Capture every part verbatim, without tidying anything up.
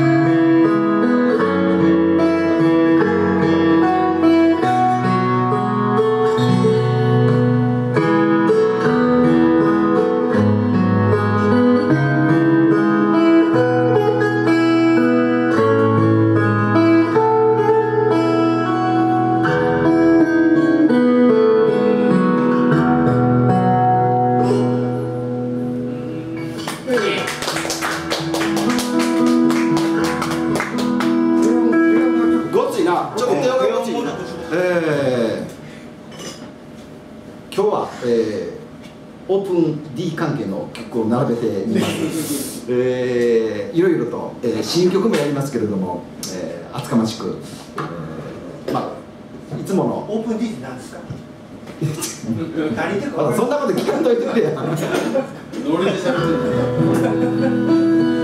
えー、今日は、えー、オープン D 関係の曲を並べてみます、えー、いろいろと、えー、新曲もやりますけれども、えー、厚かましく、えー、まあいつものオープン D って何ですか何言ってるかまだそんなこと聞かんといてくれやノリで喋ってる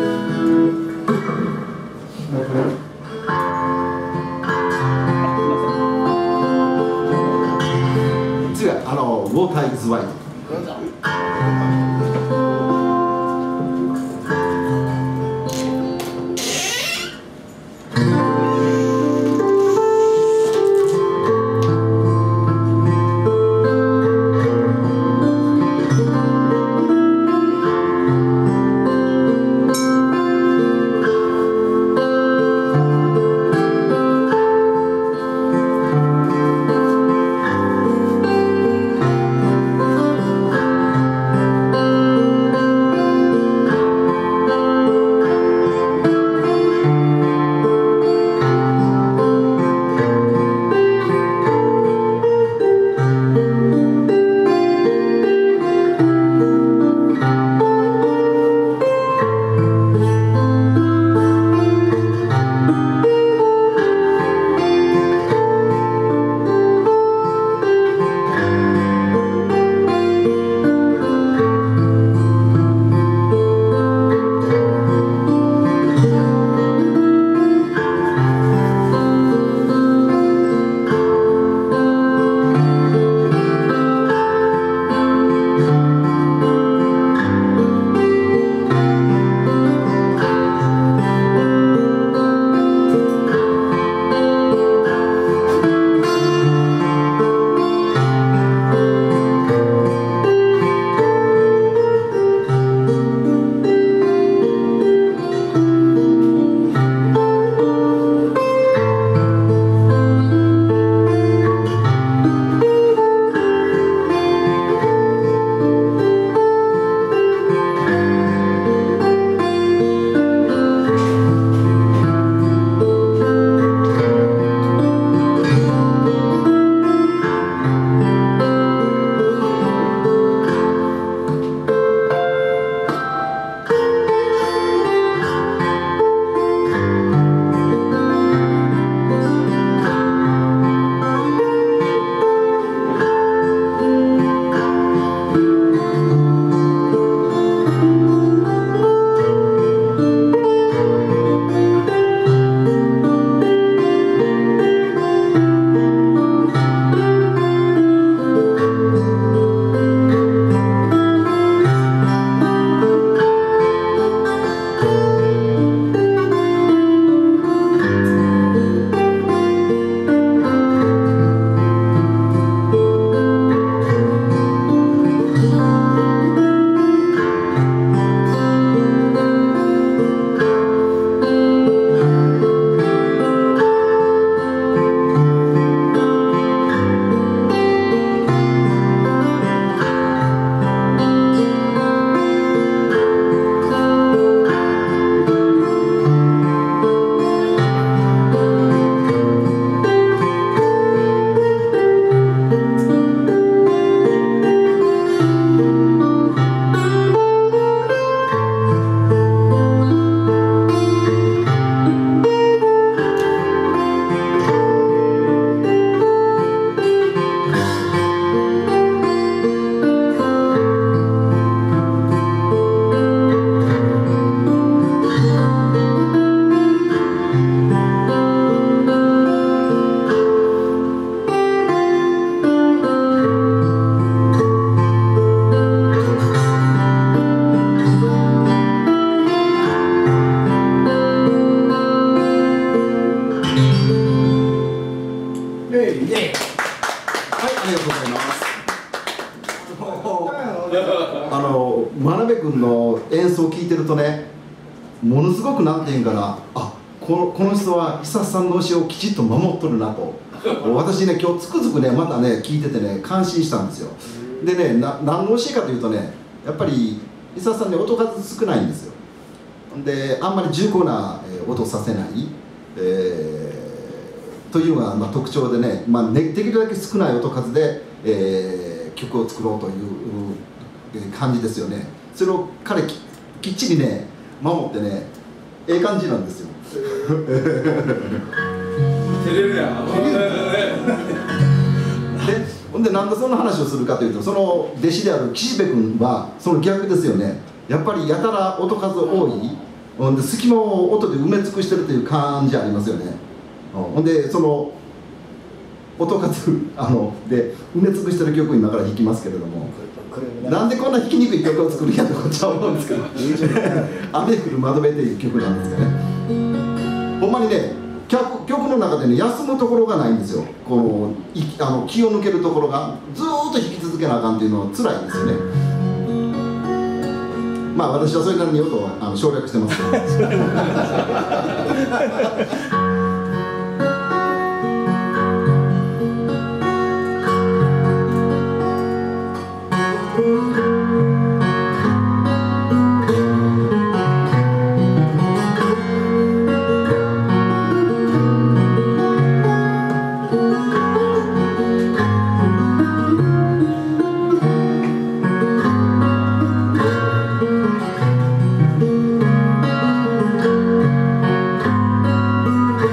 次はあのウォーターイズワイト「 君の演奏を聴いてるとね、ものすごくなんていうんかな、あ、この、この人は久さんの教えをきちっと守っとるなと私ね今日つくづくねまたね聞いててね感心したんですよ。でね、な何の教えかというとね、やっぱり久さんね音数少ないんですよ。であんまり重厚な音させない、えー、というのがまあ特徴でね、まあ、ねできるだけ少ない音数で、えー、曲を作ろうという感じですよね。それを彼 き, きっちりね守ってね、ええ感じなんですよ。 照れるやん。 でほんでなんでそんな話をするかというと、その弟子である岸辺君はその逆ですよね。やっぱりやたら音数多い、ほんで隙間を音で埋め尽くしてるという感じありますよね。ほんでその音数あので埋め尽くしてる曲今から弾きますけれども、なんでこんな弾きにくい曲を作るんやとこっちは思うんですけど「雨降る窓辺」という曲なんですかね。ほんまにね曲, 曲の中でね休むところがないんですよ。このいあの気を抜けるところがずーっと弾き続けなあかんっていうのは辛いんですよね。まあ私はそれなりに音をあの省略してますけど「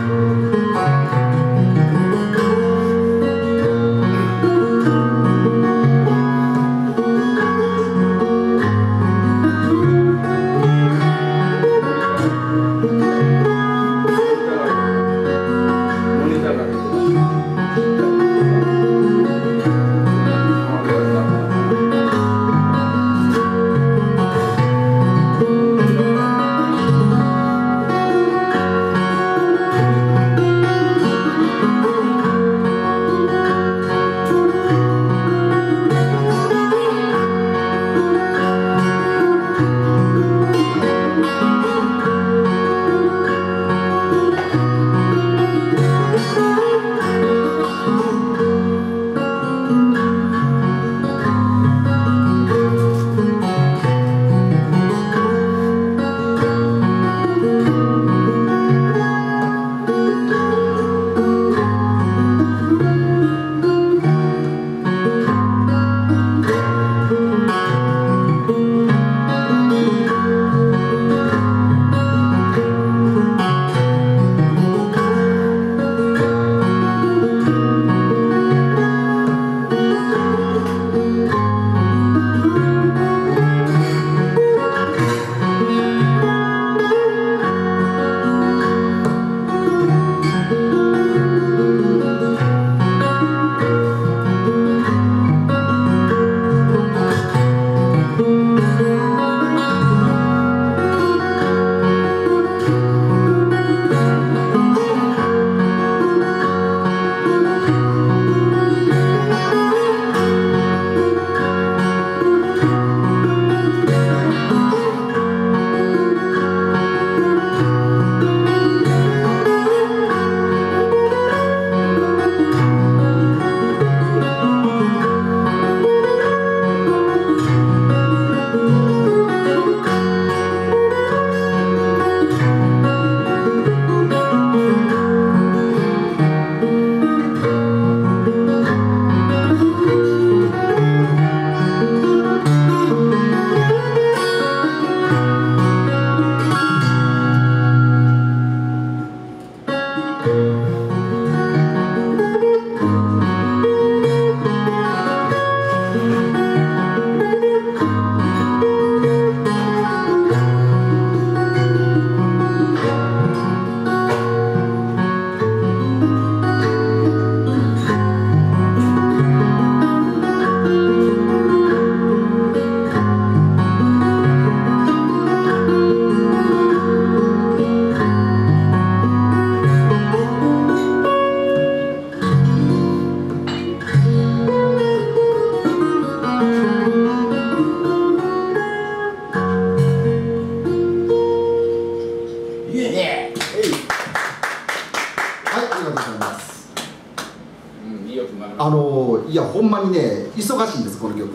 りがとうございます。 うん、いいよく学ぶ。 あのいやほんまにね忙しいんですこの曲。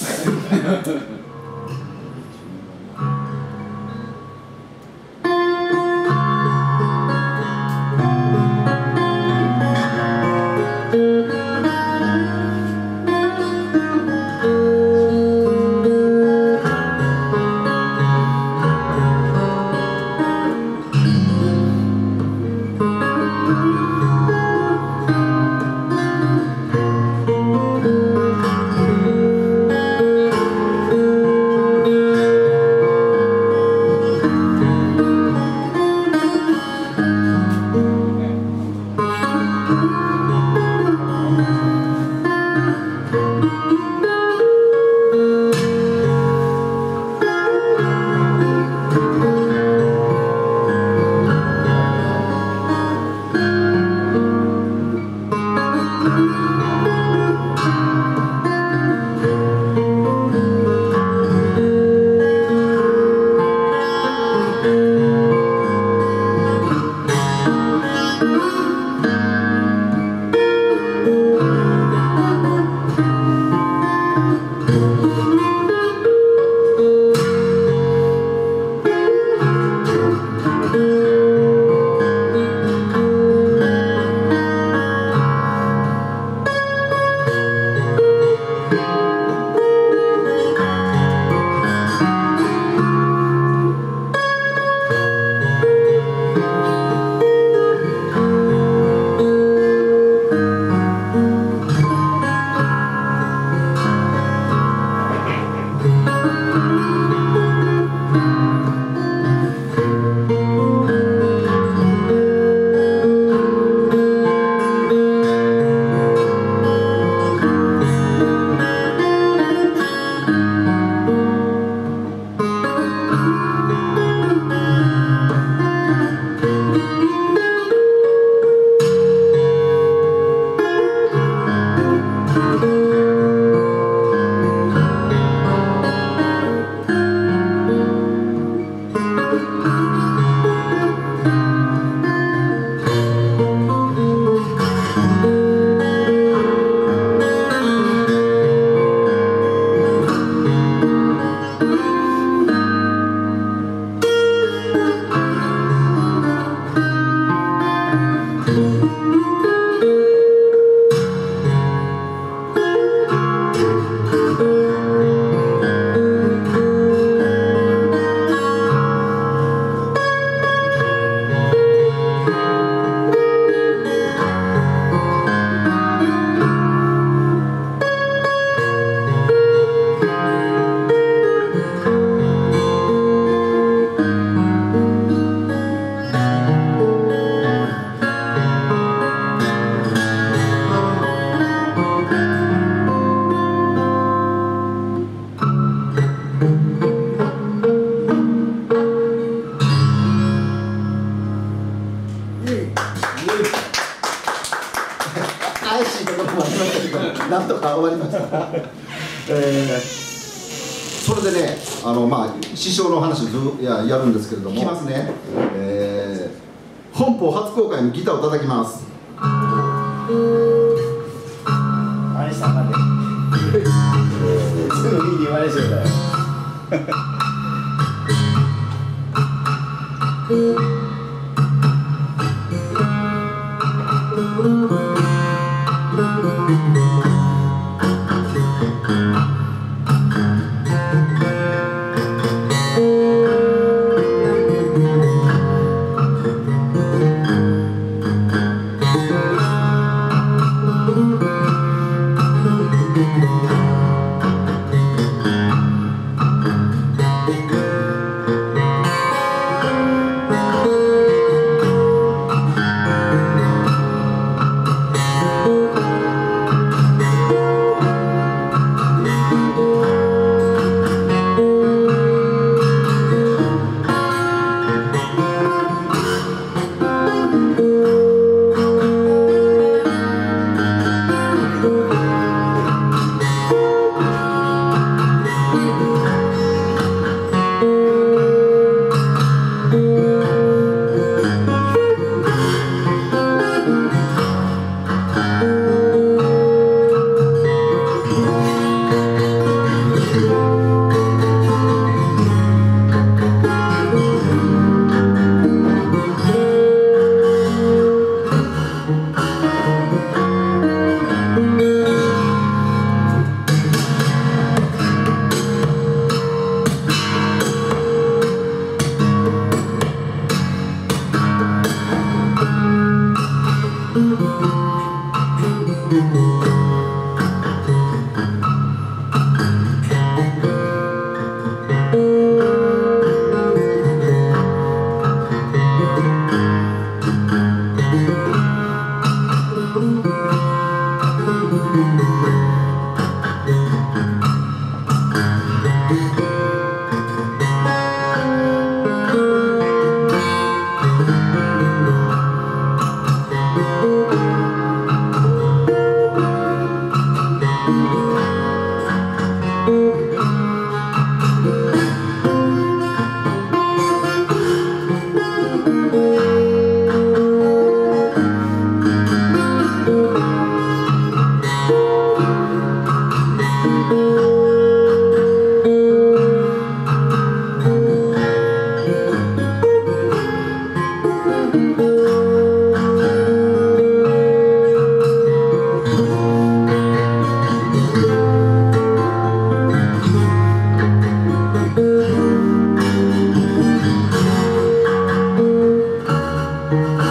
怪しいところもありましたけど、なんとか終わりました。えー、それでね、あのまあ師匠の話をずややるんですけれども、いきますね。えー、本邦初公開にギターを叩きます。 何したんだね。すぐ見に言われちゃうだよ。 「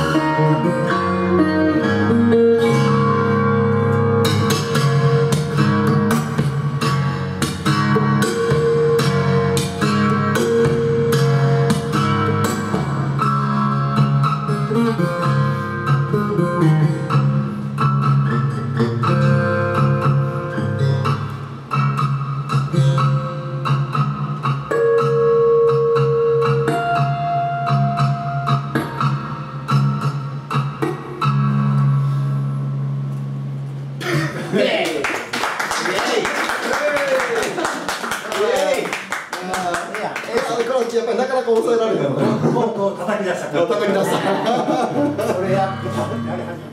やっぱりなかなか抑えられないのね。 もうこう叩き出した。 叩き出した。 それやってた。やり始め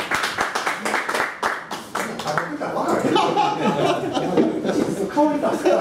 香りだ。